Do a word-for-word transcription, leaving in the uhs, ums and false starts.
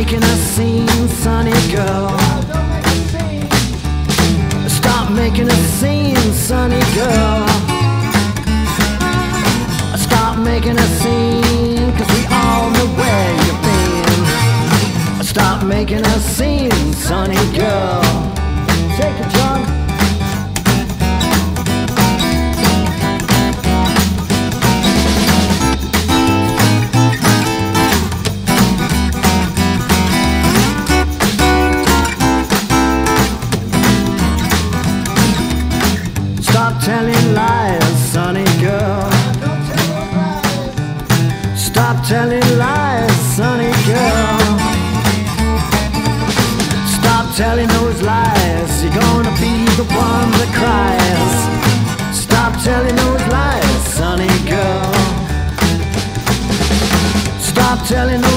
making a scene, sunny girl. Stop making a scene, sunny girl. Stop making a scene, cause we all know where you've been. Stop making a scene, sunny girl. Take it, John. Stop telling lies, sunny girl. Stop telling lies, sunny girl. Stop telling those lies, you're gonna be the one that cries. Stop telling those lies, sunny girl. Stop telling those